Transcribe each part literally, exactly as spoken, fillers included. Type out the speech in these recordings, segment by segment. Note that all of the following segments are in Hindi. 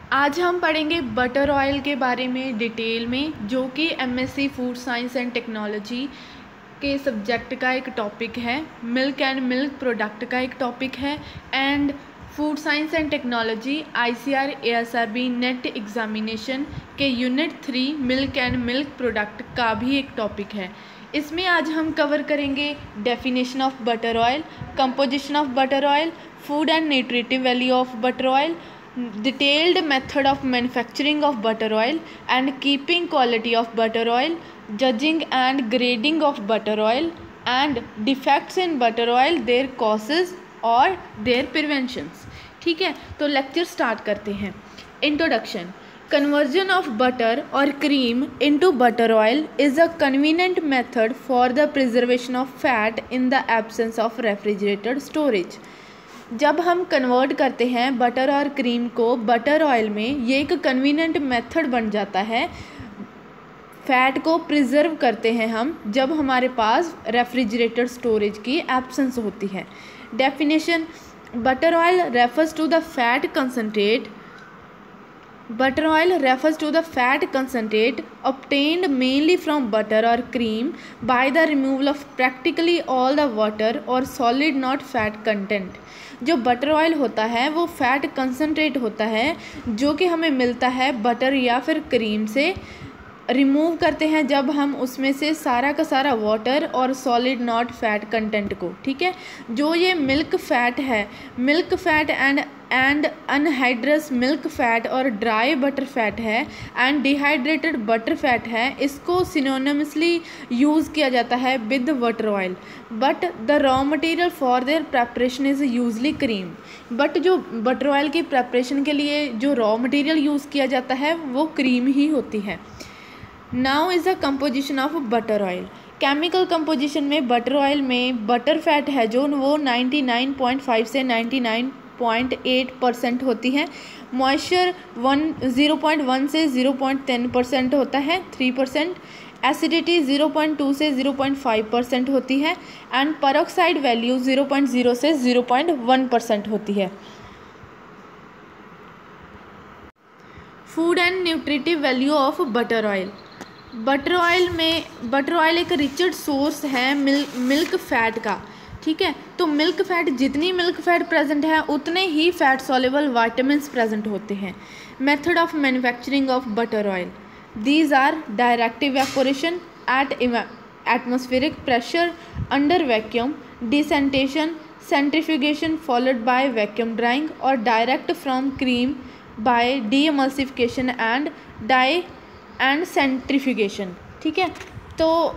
आज हम पढ़ेंगे बटर ऑयल के बारे में डिटेल में, जो कि MSc food science and technology के सब्जेक्ट का एक टॉपिक है। मिल्क एंड मिल्क प्रोडक्ट का एक टॉपिक है and food science and technology ICR ASRB NET examination के unit three milk and milk product का भी एक टॉपिक है। इसमें आज हम कवर करेंगे definition of butter oil, composition of butter oil, food and nutritive value of butter oil, detailed method of manufacturing of butter oil and keeping quality of butter oil, judging and grading of butter oil and defects in butter oil, their causes और their preventions। ठीक है, तो लेक्चर स्टार्ट करते हैं। Introduction. Conversion of butter or cream into butter oil is a convenient method for the preservation of fat in the absence of refrigerated storage। जब हम कन्वर्ट करते हैं बटर और क्रीम को बटर ऑयल में, ये एक कन्वीनियंट मेथड बन जाता है। फैट को प्रिजर्व करते हैं हम जब हमारे पास रेफ्रिजरेटेड स्टोरेज की एब्सेंस होती है। Definition. Butter oil refers to the fat concentrate Butter oil refers to the fat concentrate obtained mainly from butter or cream by the removal of practically all the water or solid not fat content। जो बटर ऑयल होता है वो फैट कंसनट्रेट होता है जो कि हमें मिलता है बटर या फिर क्रीम से। रिमूव करते हैं जब हम उसमें से सारा का सारा वाटर और सॉलिड नॉट फैट कंटेंट को। ठीक है, जो ये मिल्क फैट है, milk fat and and anhydrous milk fat और ड्राई बटर फैट है एंड डिहाइड्रेटेड बटर फैट है, इसको सिनोनिमसली यूज़ किया जाता है with butter oil. But the raw material for their preparation is usually cream. But जो बटर ऑयल की प्रेपरेशन के लिए जो रॉ मटेरियल यूज़ किया जाता है वो क्रीम ही होती है। Now is the composition of butter oil. Chemical composition में बटर ऑयल में बटर फैट है जो वो नाइन्टी नाइन पॉइंट फाइव से ninety nine point eight percent होती है। Moisture one zero point one से ज़ीरो पॉइंट टेन परसेंट होता है, three percent. Acidity zero point two से ज़ीरो पॉइंट फाइव परसेंट होती है and peroxide value zero point zero से ज़ीरो पॉइंट वन परसेंट होती है। Food and nutritive value of butter oil. Butter oil में बटर ऑयल एक रिचड सोर्स है मिल्क मिल्क फैट का। ठीक है, तो मिल्क फैट, जितनी मिल्क फैट प्रेजेंट है उतने ही फैट सॉल्युबल विटामिन्स प्रेजेंट होते हैं। Method of manufacturing of butter oil. These are direct evaporation at atmospheric pressure under vacuum, decantation, centrifugation followed by vacuum drying और direct from cream by demulsification and dye and centrifugation. ठीक है, तो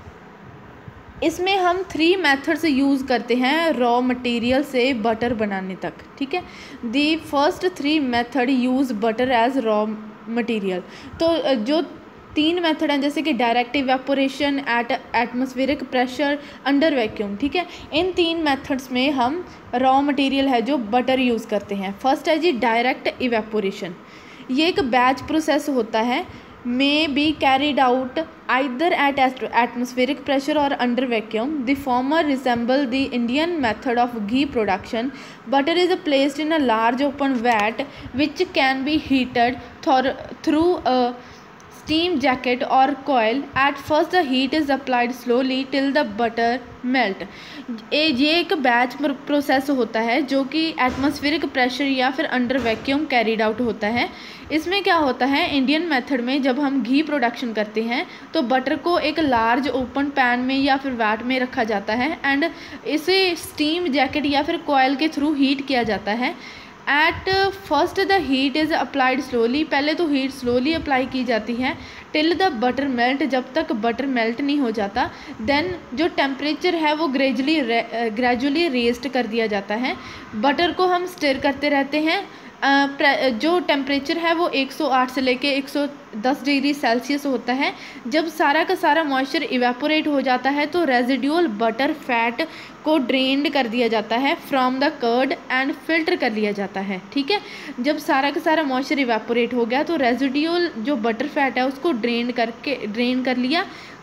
इसमें हम थ्री मेथड्स यूज़ करते हैं रॉ मटेरियल से बटर बनाने तक। ठीक है, the first three method use butter as raw material. तो जो तीन मेथड हैं जैसे कि direct evaporation at atmospheric pressure under vacuum. ठीक है, इन तीन मेथड्स में हम रॉ मटेरियल है जो बटर यूज़ करते हैं। फर्स्ट है जी डायरेक्ट इवेपोरेशन। ये एक बैच प्रोसेस होता है, may be carried out either at atmospheric pressure or under vacuum. The former resemble the Indian method of ghee production. Butter is placed in a large open vat which can be heated through a steam jacket or coil. At first the heat is applied slowly till the butter melt. ये एक बैच प्रोसेस होता है जो कि एटमॉस्फेरिक प्रेशर या फिर अंडर वैक्यूम कैरिड आउट होता है। इसमें क्या होता है, इंडियन मेथड में जब हम घी प्रोडक्शन करते हैं तो बटर को एक लार्ज ओपन पैन में या फिर वैट में रखा जाता है एंड इसे स्टीम जैकेट या फिर कॉयल के थ्रू हीट किया जाता है। At first the heat is applied slowly. पहले तो हीट स्लोली अप्लाई की जाती है टिल द बटर मेल्ट, जब तक बटर मेल्ट नहीं हो जाता। देन जो टेम्परेचर है वो ग्रेजुअली ग्रेजुअली रेज्ड कर दिया जाता है। बटर को हम स्टिर करते रहते हैं। Uh, जो टेम्परेचर है वो एक सौ आठ से लेके एक सौ दस डिग्री सेल्सियस होता है। जब सारा का सारा मॉइस्चर इवेपोरेट हो जाता है तो रेजिडुअल बटर फैट को ड्रेन्ड कर दिया जाता है from the curd and filter कर लिया जाता है। ठीक है, जब सारा का सारा मॉइस्चर इवेपोरेट हो गया तो रेजिडुअल जो बटर फैट है उसको ड्रेन करके ड्रेन कर लिया,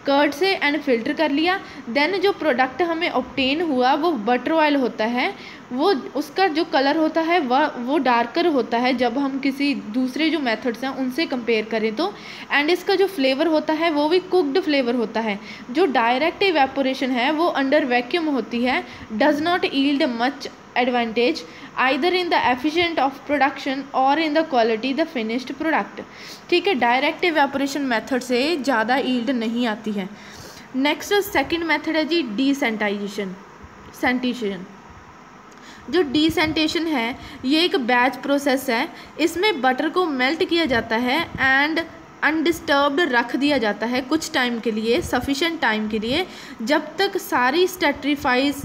कर्ड से एंड फिल्टर कर लिया। देन जो प्रोडक्ट हमें ऑब्टेन हुआ वो बटर ऑयल होता है, वो उसका जो कलर होता है वह वो डार्कर होता है जब हम किसी दूसरे जो मेथड्स हैं उनसे कंपेयर करें तो। एंड इसका जो फ्लेवर होता है वो भी कुकड फ्लेवर होता है। जो डायरेक्ट इवेपोरेशन है वो अंडर वैक्यूम होती है, does not yield much advantage either in the efficient of production और in the quality the finished product. ठीक है, डायरेक्ट इवेपोरेशन मेथड से ज़्यादा यील्ड नहीं आती है। नेक्स्ट सेकंड मेथड है जी डीसेंटाइजेशन सेंटेशन। जो डीसेंटेशन है ये एक बैच प्रोसेस है। इसमें बटर को मेल्ट किया जाता है एंड अनडिस्टर्ब्ड रख दिया जाता है कुछ टाइम के लिए, सफिशेंट टाइम के लिए, जब तक सारी stratifies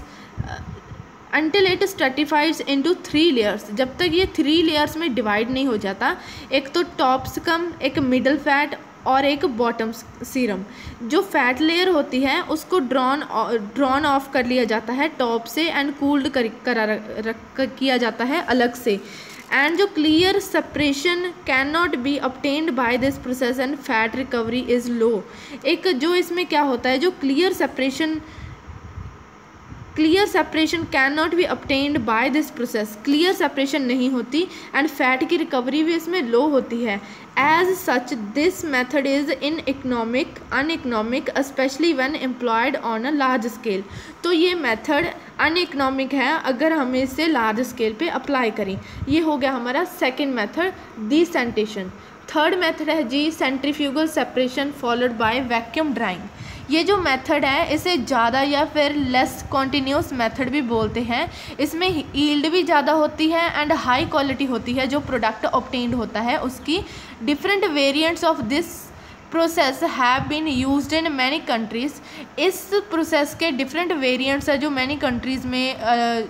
until it stratifies into three layers, जब तक ये थ्री लेयर्स में डिवाइड नहीं हो जाता। एक तो टॉप स्कम, एक मिडल फैट और एक बॉटम सीरम। जो फैट लेयर होती है उसको ड्रॉन ड्रॉन ऑफ कर लिया जाता है टॉप से एंड कूल्ड कर करा रख किया जाता है अलग से। एंड जो clear separation can not be obtained by this process and fat recovery is low. एक जो इसमें क्या होता है, जो clear separation clear separation can not be obtained by this process, clear separation नहीं होती एंड फैट की रिकवरी भी इसमें लो होती है। As such this method is in economic uneconomic especially when employed on a large scale. तो ये मेथड अनइकनॉमिक है अगर हम इसे लार्ज स्केल पे अप्लाई करें। ये हो गया हमारा second method decantation. Third method है जी centrifugal separation followed by vacuum drying. ये जो मेथड है इसे ज़्यादा या फिर लेस कॉन्टीन्यूस मेथड भी बोलते हैं। इसमें यील्ड भी ज़्यादा होती है एंड हाई क्वालिटी होती है जो प्रोडक्ट ऑब्टेन्ड होता है उसकी। Different variants of this process have been used in many countries. इस प्रोसेस के डिफरेंट वेरिएंट्स है जो मैनी कंट्रीज़ में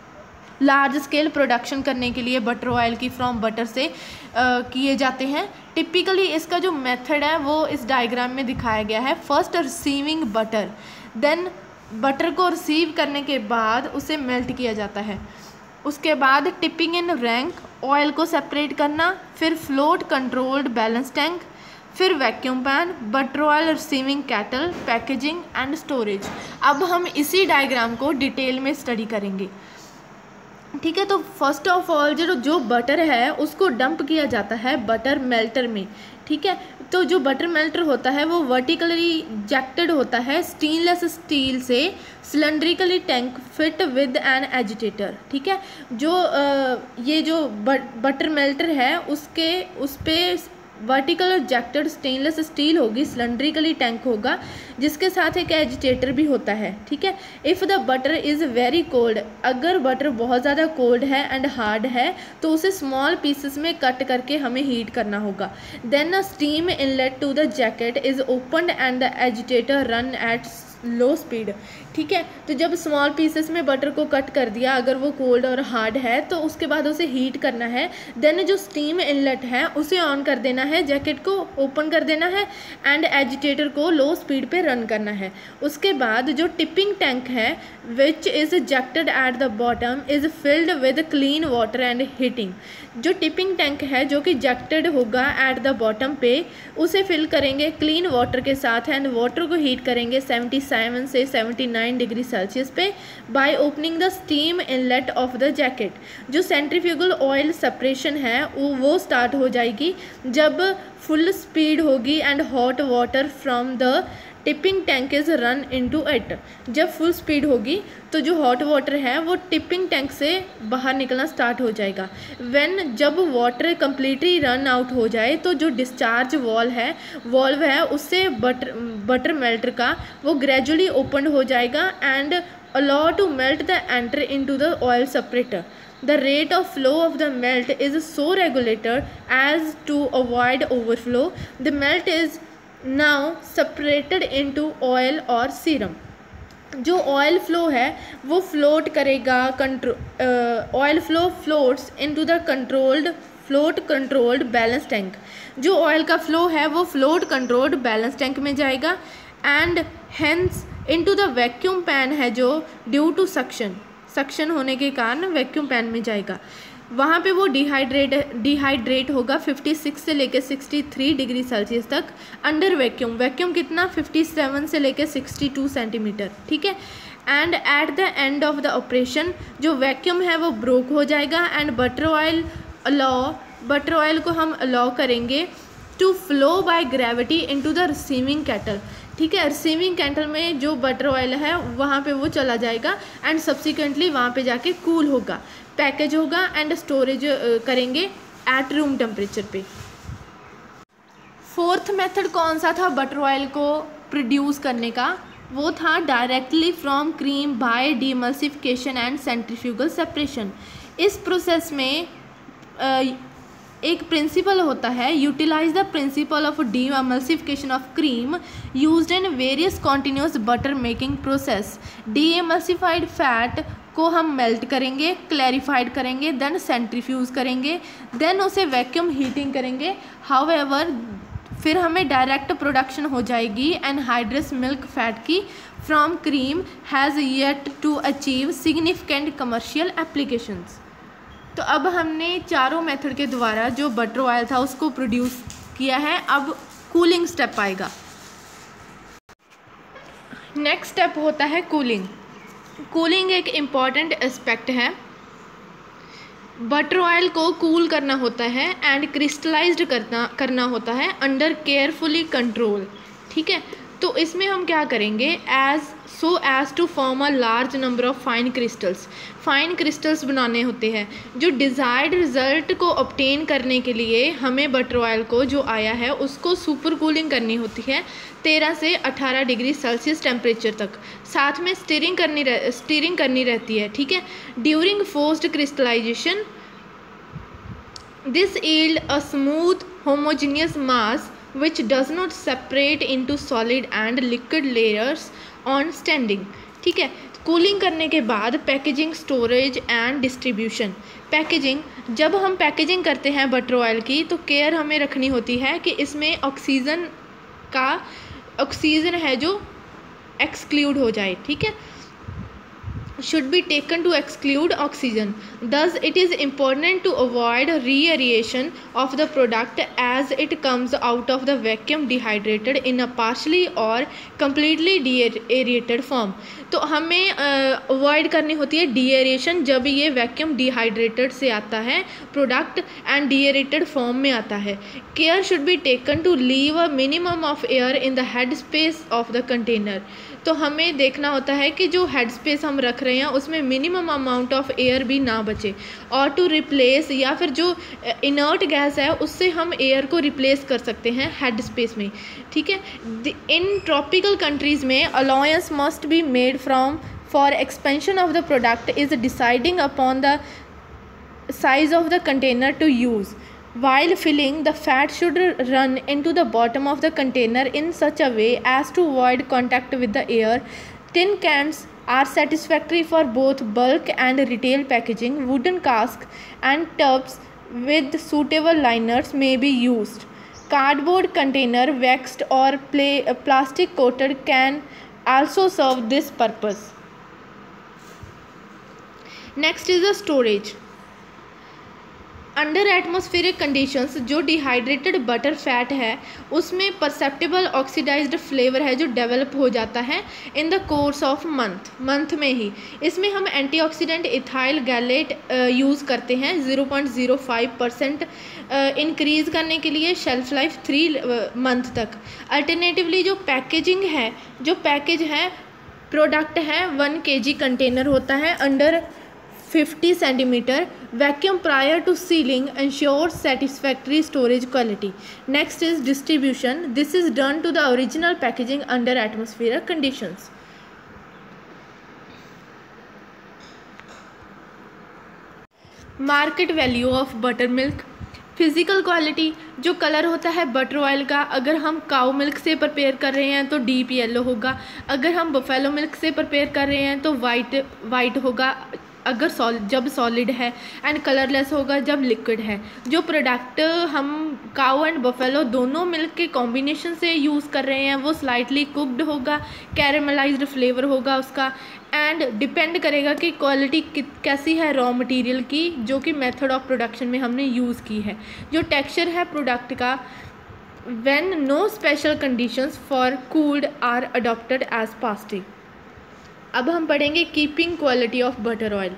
लार्ज स्केल प्रोडक्शन करने के लिए बटर ऑयल की फ्रॉम बटर से किए जाते हैं। टिपिकली इसका जो मेथड है वो इस डायग्राम में दिखाया गया है। First receiving butter, then butter को रिसीव करने के बाद उसे मेल्ट किया जाता है। उसके बाद टिपिंग इन रैंक, ऑयल को सेपरेट करना, फिर फ्लोट कंट्रोल्ड बैलेंस टैंक, फिर vacuum pan, butter oil receiving kettle, packaging and storage. अब हम इसी डायग्राम को डिटेल में स्टडी करेंगे। ठीक है, तो फर्स्ट ऑफ ऑल जो जो बटर है उसको डंप किया जाता है बटर मेल्टर में। ठीक है, तो जो बटर मेल्टर होता है वो वर्टिकली जैक्टेड होता है स्टेनलेस स्टील से cylindrically tank fit with an agitator. ठीक है, जो आ, ये जो बटर मेल्टर है उसके उस पर वर्टिकल और जैक्टेड स्टेनलेस स्टील होगी, सिलेंड्रिकली टैंक होगा जिसके साथ एक एजिटेटर भी होता है। ठीक है, if the butter is very cold, अगर बटर बहुत ज़्यादा कोल्ड है एंड हार्ड है तो उसे स्मॉल पीसेस में कट करके हमें हीट करना होगा। Then a steam inlet to the jacket is opened and the agitator run at low speed. ठीक है, तो जब स्मॉल पीसेस में बटर को कट कर दिया, अगर वो कोल्ड और हार्ड है तो उसके बाद उसे हीट करना है। देन जो स्टीम इनलेट है उसे ऑन कर देना है, जैकेट को ओपन कर देना है एंड एजिटेटर को लो स्पीड पे रन करना है। उसके बाद जो टिपिंग टैंक है which is jacketed at the bottom is filled with clean water and heating. जो टिपिंग टैंक है जो कि जैक्टेड होगा एट द बॉटम पे, उसे फिल करेंगे क्लीन वाटर के साथ एंड वाटर को हीट करेंगे सेवेंटी सेवन से सेवेंटी नाइन डिग्री सेल्सियस पे by opening the steam inlet of the jacket. जो सेंट्रीफ्यूगल ऑयल सेपरेशन है वो वो स्टार्ट हो जाएगी जब फुल स्पीड होगी and hot water from the tipping tank is run into it. जब फुल स्पीड होगी तो जो हॉट वाटर है वो टिपिंग टैंक से बाहर निकलना स्टार्ट हो जाएगा। व्हेन जब वाटर कम्प्लीटली रन आउट हो जाए तो जो डिस्चार्ज वॉल है वॉल्व है उससे बटर बटर मेल्टर का वो ग्रेजुअली ओपन हो जाएगा and allow to melt the enter into the oil separator. The rate of flow of the melt is so regulated as to avoid overflow. The melt is now separated into oil or serum. जो ऑयल फ्लो है वो फ्लोट करेगा, control oil flow floats into the controlled float controlled balance tank. जो ऑयल का फ्लो है वो फ्लोट कंट्रोल्ड बैलेंस टैंक में जाएगा and hence into the vacuum pan है जो ड्यू टू सक्शन सक्शन होने के कारण वैक्यूम पैन में जाएगा। वहाँ पे वो डिहाइड्रेट डिहाइड्रेट होगा छप्पन से लेके तिरसठ डिग्री सेल्सियस तक अंडर वैक्यूम। वैक्यूम कितना, सत्तावन से लेके बासठ सेंटीमीटर, ठीक है। And at the end of the operation जो वैक्यूम है वो ब्रोक हो जाएगा and butter oil allow butter oil को हम अलाउ करेंगे to flow by gravity into the receiving kettle, ठीक है। रिसीविंग कैटल में जो बटर ऑयल है वहाँ पे वो चला जाएगा एंड सब्सिक्वेंटली वहाँ पे जाके कूल होगा, पैकेज होगा एंड स्टोरेज करेंगे एट रूम टेम्परेचर पे। फोर्थ मेथड कौन सा था बटर ऑयल को प्रोड्यूस करने का, वो था directly from cream by demulsification and centrifugal separation. इस प्रोसेस में एक प्रिंसिपल होता है, utilise the principle of demulsification of cream used in various continuous butter making process. Demulsified fat को हम मेल्ट करेंगे, क्लैरिफाइड करेंगे, देन सेंट्रीफ्यूज करेंगे, देन उसे वैक्यूम हीटिंग करेंगे। हाउएवर फिर हमें डायरेक्ट प्रोडक्शन हो जाएगी एनहाइड्रस मिल्क फैट की from cream has yet to achieve significant commercial applications. तो अब हमने चारों मेथड के द्वारा जो बटर ऑयल था उसको प्रोड्यूस किया है। अब कूलिंग स्टेप आएगा। नेक्स्ट स्टेप होता है कूलिंग। कूलिंग एक इम्पॉर्टेंट एस्पेक्ट है। बटर ऑयल को कूल करना होता है एंड क्रिस्टलाइज्ड करना करना होता है अंडर केयरफुली कंट्रोल, ठीक है। तो इसमें हम क्या करेंगे, as so as to form a large number of fine crystals. Fine crystals बनाने होते हैं। जो डिज़ायर्ड रिजल्ट को ऑब्टेन करने के लिए हमें बटर ऑयल को जो आया है उसको सुपर कूलिंग करनी होती है तेरह से अठारह डिग्री सेल्सियस टेम्परेचर तक। साथ में स्टीरिंग करनी रह, स्टीरिंग करनी रहती है, ठीक है। During forced crystallisation this yield a smooth homogeneous mass which does not separate into solid and liquid layers on standing, ठीक है। कूलिंग करने के बाद packaging, storage and distribution. Packaging, जब हम पैकेजिंग करते हैं बटर ऑयल की तो केयर हमें रखनी होती है कि इसमें ऑक्सीजन का ऑक्सीजन है जो एक्सक्लूड हो जाए, ठीक है। should be taken to exclude oxygen. Thus it is important to avoid re-aeration of the product as it comes out of the vacuum dehydrated in a partially or completely de-aerated form. तो हमें अवॉइड uh, करनी होती है de-aeration जब ये वैक्यूम डिहाइड्रेटेड से आता है प्रोडक्ट एंड de-aerated फॉर्म में आता है। Care should be taken to leave a minimum of air in the head space of the container. तो हमें देखना होता है कि जो हेड स्पेस हम रख रहे हैं उसमें मिनिमम अमाउंट ऑफ एयर भी ना बचे, और टू रिप्लेस या फिर जो इनर्ट गैस है उससे हम एयर को रिप्लेस कर सकते हैं हेड स्पेस में, ठीक है। इन ट्रॉपिकल कंट्रीज़ में allowance must be made from for expansion of the product is deciding upon the size of the container to use. While filling, the fat should run into the bottom of the container in such a way as to avoid contact with the air. Tin cans are satisfactory for both bulk and retail packaging. Wooden casks and tubs with suitable liners may be used. Cardboard container, waxed or play, uh, plastic coated, can also serve this purpose. Next is the storage. Under atmospheric conditions जो डिहाइड्रेटेड बटर फैट है उसमें परसेप्टेबल ऑक्सीडाइज्ड फ्लेवर है जो डेवलप हो जाता है in the course of month month में ही। इसमें हम एंटीऑक्सीडेंट इथाइल गैलेट यूज़ करते हैं zero point zero five percent increase करने के लिए, शेल्फ लाइफ थ्री मंथ तक। अल्टरनेटिवली जो पैकेजिंग है, जो पैकेज है प्रोडक्ट है वन के जी कंटेनर होता है under fifty centimetre, vacuum prior to sealing ensures satisfactory storage quality. Next is distribution. This is done to the original packaging under atmospheric conditions. Market value of butter milk. Physical quality, जो कलर होता है बटर ऑयल का, अगर हम काऊ मिल्क से प्रिपेयर कर रहे हैं तो डीप येलो होगा, अगर हम बफेलो मिल्क से प्रिपेयर कर रहे हैं तो वाइट वाइट होगा, अगर सॉलिड जब सॉलिड है, एंड कलरलेस होगा जब लिक्विड है। जो प्रोडक्ट हम काऊ एंड बफेलो दोनों मिल्क के कॉम्बिनेशन से यूज़ कर रहे हैं वो स्लाइटली कुक्ड होगा, कैरेमलाइज्ड फ्लेवर होगा उसका, एंड डिपेंड करेगा कि क्वालिटी कैसी है रॉ मटेरियल की, जो कि मेथड ऑफ प्रोडक्शन में हमने यूज़ की है। जो टेक्सचर है प्रोडक्ट का, when no special conditions for cooled are adopted as pasty। अब हम पढ़ेंगे keeping quality of butter oil.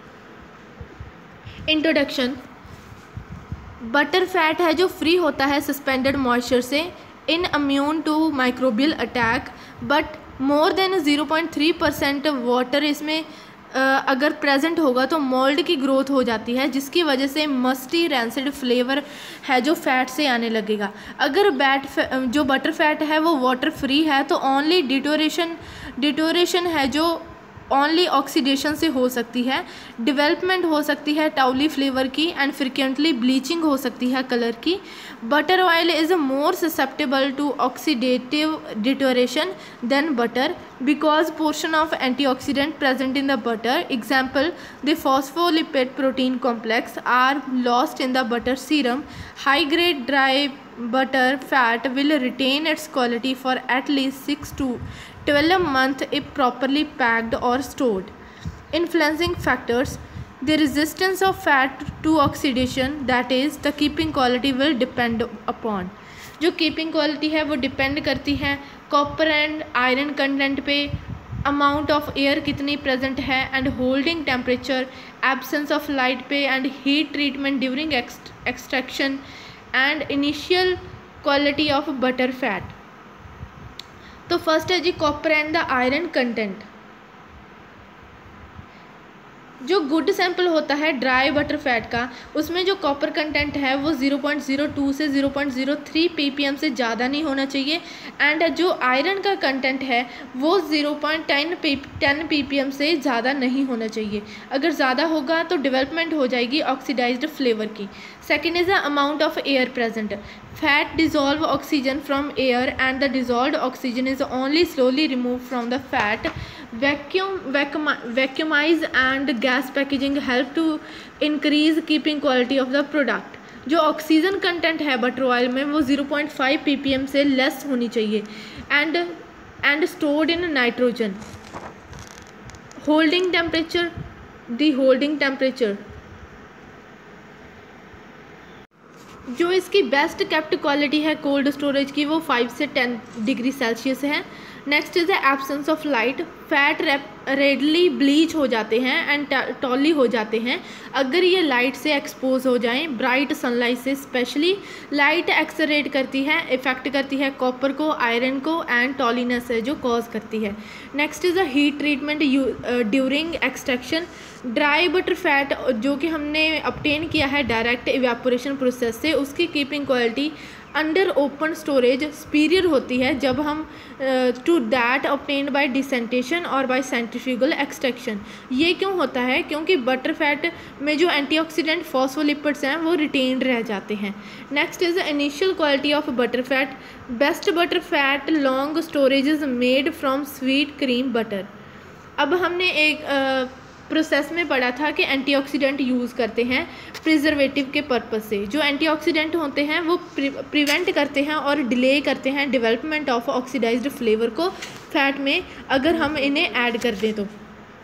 Introduction. Butter fat है जो फ्री होता है सस्पेंडेड मॉइस्चर से, in immune to microbial attack, but more than zero point three percent water इसमें अगर प्रेजेंट होगा तो मोल्ड की ग्रोथ हो जाती है, जिसकी वजह से मस्टी रैंसिड फ्लेवर है जो फैट से आने लगेगा। अगर बैट जो बटर फैट है वो वाटर फ्री है तो ओनली डिटोरेशन डिटोरेशन है जो ओनली ऑक्सीडेशन से हो सकती है, डेवलपमेंट हो सकती है टाउली फ्लेवर की, एंड फ्रिक्वेंटली ब्लीचिंग हो सकती है कलर की। Butter oil is more susceptible to oxidative deterioration than butter because portion of antioxidant present in the butter, example the phospholipid protein complex, are lost in the butter serum. High grade dry butter fat will retain its quality for at least six to twelve months if properly packed or stored. Influencing factors: the resistance of fat to oxidation, that is the keeping quality, will depend upon। जो कीपिंग क्वालिटी है वो डिपेंड करती है कॉपर एंड आयरन कंटेंट पे, अमाउंट ऑफ एयर कितनी प्रेजेंट है, and holding temperature, absence of light पे, and heat treatment during extraction, and initial quality of butter fat. तो फर्स्ट है the copper and the iron content. जो गुड सैंपल होता है ड्राई बटर फैट का, उसमें जो कॉपर कंटेंट है वो ज़ीरो पॉइंट ज़ीरो टू से zero point zero three ppm से ज़्यादा नहीं होना चाहिए, एंड जो आयरन का कंटेंट है वो zero point ten P ten ppm से ज़्यादा नहीं होना चाहिए। अगर ज़्यादा होगा तो डेवलपमेंट हो जाएगी ऑक्सीडाइज्ड फ्लेवर की। Second is the amount of air present. Fat dissolve oxygen from air and the dissolved oxygen is only slowly remove from the fat. Vacuum vacuumise and gas packaging help to increase keeping quality of the product. जो ऑक्सीजन कंटेंट है बटर ऑयल में वो ज़ीरो पॉइंट फाइव पीपीएम से लेस होनी चाहिए, and and stored in nitrogen. Holding temperature. The holding temperature जो इसकी बेस्ट केप्ट क्वालिटी है कोल्ड स्टोरेज की वो फाइव से टेन डिग्री सेल्सियस है। Next is the absence of light. Fat readily bleach हो जाते हैं एंड टॉली हो जाते हैं अगर ये लाइट से एक्सपोज हो जाएं, ब्राइट सनलाइट से। स्पेशली लाइट एक्सरेट करती है, इफेक्ट करती है कॉपर को, आयरन को, एंड टॉलीनेस है जो कॉज करती है। Next is the heat treatment during extraction. Dry butter fat जो कि हमने obtain किया है डायरेक्ट इवेपोरेशन प्रोसेस से, उसकी keeping quality under open storage superior होती है जब हम to that obtained by decantation और बाय सेंट्रीफ्यूगल एक्सट्रैक्शन। ये क्यों होता है? क्योंकि बटर फैट में जो एंटीऑक्सीडेंट फॉस्फोलिपिड्स हैं वो रिटेन्ड रह जाते हैं। Next is the initial quality of butter fat. Best butter fat long storage is made from sweet cream butter. अब हमने एक uh, प्रोसेस में पढ़ा था कि एंटीऑक्सीडेंट यूज़ करते हैं प्रिजर्वेटिव के पर्पस से। जो एंटीऑक्सीडेंट होते हैं वो प्रिवेंट करते हैं और डिले करते हैं डेवलपमेंट ऑफ ऑक्सीडाइज्ड फ्लेवर को फैट में, अगर हम इन्हें ऐड कर दें तो।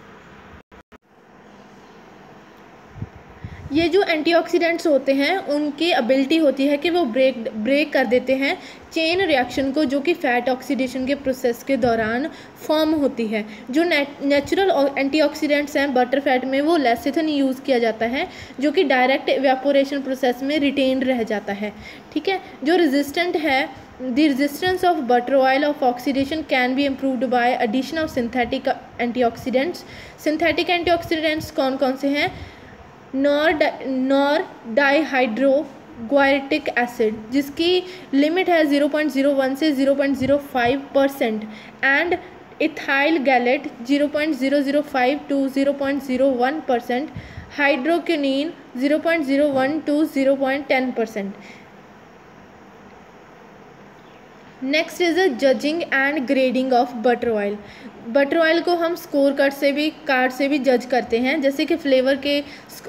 ये जो एंटीऑक्सीडेंट्स होते हैं उनकी एबिलिटी होती है कि वो ब्रेक ब्रेक कर देते हैं चेन रिएक्शन को जो कि फैट ऑक्सीडेशन के प्रोसेस के दौरान फॉर्म होती है। जो नेचुरल एंटीऑक्सीडेंट्स हैं बटर फैट में वो लेसिथिन यूज़ किया जाता है जो कि डायरेक्ट इवेपोरेशन प्रोसेस में रिटेन रह जाता है। ठीक है, जो रेजिस्टेंट है, the resistance of butter oil of oxidation can be improved by addition of synthetic antioxidants. Synthetic antioxidants कौन कौन से हैं? Nor nordihydroguaiaretic acid जिसकी लिमिट है ज़ीरो पॉइंट ज़ीरो वन से zero point zero five percent, and ethyl gallate zero point zero zero five to zero point zero one percent, hydroquinone zero point zero one to zero point ten percent. Next is a judging and grading of butter oil. Butter oil को हम स्कोर कार्ड से भी कार्ड से भी जज करते हैं, जैसे कि फ्लेवर के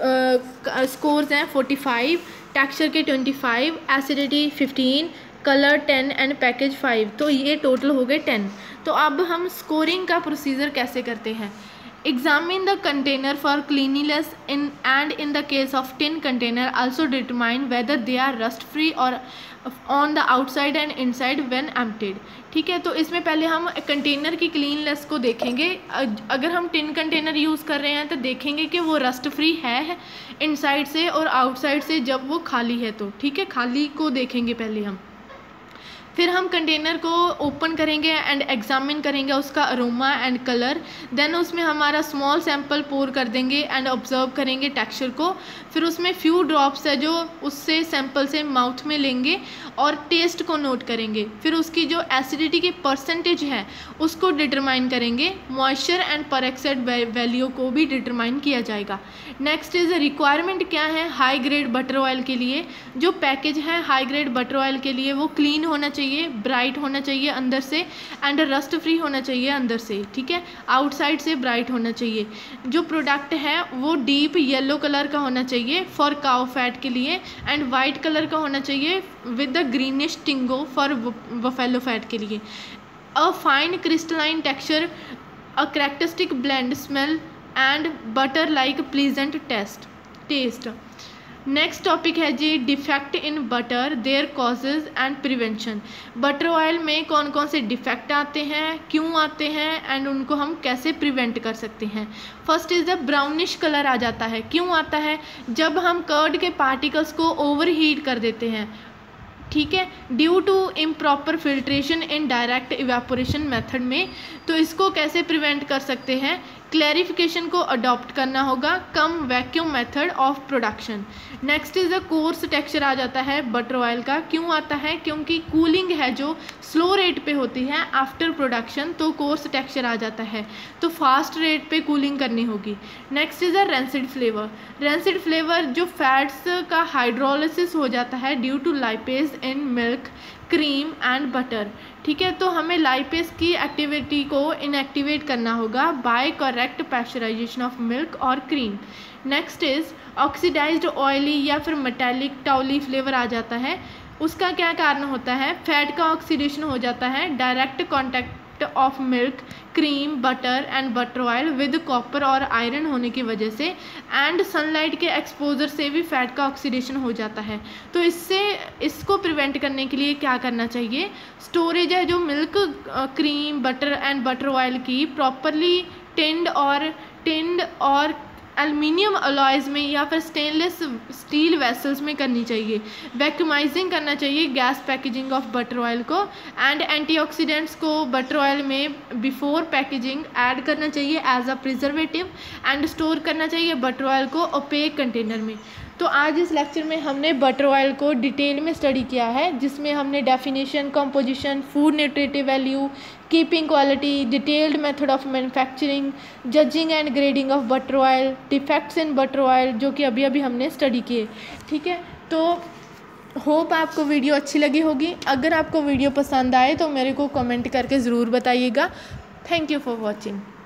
स्कोर्स हैं फोर्टी फाइव, टेक्सचर के twenty five, acidity fifteen, colour ten and package five, तो ये टोटल हो गए टेन। तो अब हम स्कोरिंग का प्रोसीजर कैसे करते हैं। Examine the container for cleanliness in and in the case of tin container also determine whether they are rust free or on the outside and inside when emptied। ठीक है, तो इसमें पहले हम कंटेनर की क्लीननेस को देखेंगे। अगर हम टिन कंटेनर यूज़ कर रहे हैं तो देखेंगे कि वो रस्ट फ्री है इनसाइड से और आउटसाइड से जब वो खाली है तो। ठीक है, खाली को देखेंगे पहले हम, फिर हम कंटेनर को ओपन करेंगे एंड एग्जामिन करेंगे उसका अरोमा एंड कलर। देन उसमें हमारा स्मॉल सैंपल पोर कर देंगे एंड ऑब्जर्व करेंगे टेक्सचर को। फिर उसमें फ्यू ड्रॉप्स है जो उससे सैंपल से माउथ में लेंगे और टेस्ट को नोट करेंगे। फिर उसकी जो एसिडिटी की परसेंटेज है उसको डिटरमाइन करेंगे। मॉइस्चर एंड परऑक्साइड वैल्यू को भी डिटरमाइन किया जाएगा। नेक्स्ट इज रिक्वायरमेंट क्या है हाई ग्रेड बटर ऑयल के लिए। जो पैकेज है हाई ग्रेड बटर ऑयल के लिए वो क्लीन होना चाहिए, ब्राइट होना चाहिए अंदर से एंड रस्ट फ्री होना चाहिए अंदर से। ठीक है, आउटसाइड से ब्राइट होना चाहिए। जो प्रोडक्ट है वो डीप येलो कलर का होना चाहिए फॉर काउ फैट के लिए एंड वाइट कलर का होना चाहिए with the greenish tinge for buffalo fat के लिए। A fine crystalline texture, a characteristic blend smell and butter like pleasant taste taste. Next topic है the defect in butter, their causes and prevention. Butter oil में कौन कौन से डिफेक्ट आते हैं, क्यों आते हैं एंड उनको हम कैसे प्रिवेंट कर सकते हैं। First is the brownish colour आ जाता है। क्यों आता है, जब हम कर्ड के पार्टिकल्स को ओवर हीट कर देते हैं। ठीक है, due to improper filtration in direct evaporation method में। तो इसको कैसे प्रिवेंट कर सकते हैं, क्लैरिफिकेशन को अडॉप्ट करना होगा, कम vacuum method of production. Next is a coarse texture आ जाता है बटर ऑयल का। क्यों आता है, क्योंकि कूलिंग है जो स्लो रेट पे होती है आफ्टर प्रोडक्शन, तो कोर्स टेक्सचर आ जाता है, तो फास्ट रेट पे कूलिंग करनी होगी। Next is a rancid flavour. Rancid flavour जो फैट्स का हाइड्रोलिसिस हो जाता है due to lipase in milk, cream and butter. ठीक है, तो हमें लाइपेज की एक्टिविटी को इनएक्टिवेट करना होगा by correct pasteurisation of milk और cream. Next is oxidised oily या फिर मेटालिक टाउली फ्लेवर आ जाता है। उसका क्या कारण होता है, फैट का ऑक्सीडेशन हो जाता है direct contact of milk, cream, butter and butter oil with copper और आयरन होने की वजह से एंड सनलाइट के एक्सपोजर से भी फैट का ऑक्सीडेशन हो जाता है। तो इससे इसको प्रिवेंट करने के लिए क्या करना चाहिए, स्टोरेज है जो milk, cream, butter and butter oil की प्रॉपरली टिंड और टिंड और एल्युमिनियम अलॉयज़ में या फिर स्टेनलेस स्टील वेसल्स में करनी चाहिए। वैक्यूमाइजिंग करना चाहिए gas packaging of butter oil को एंड एंटीऑक्सीडेंट्स को बटर ऑयल में बिफोर पैकेजिंग ऐड करना चाहिए as a preservative and store करना चाहिए बटर ऑयल को ओपेक कंटेनर में। तो आज इस लेक्चर में हमने बटर ऑयल को डिटेल में स्टडी किया है, जिसमें हमने definition, composition, food nutritive value, keeping quality, detailed method of manufacturing, judging and grading of butter oil, defects in butter oil, जो कि अभी अभी हमने स्टडी किए। ठीक है, तो होप आपको वीडियो अच्छी लगी होगी। अगर आपको वीडियो पसंद आए तो मेरे को कमेंट करके ज़रूर बताइएगा। Thank you for watching.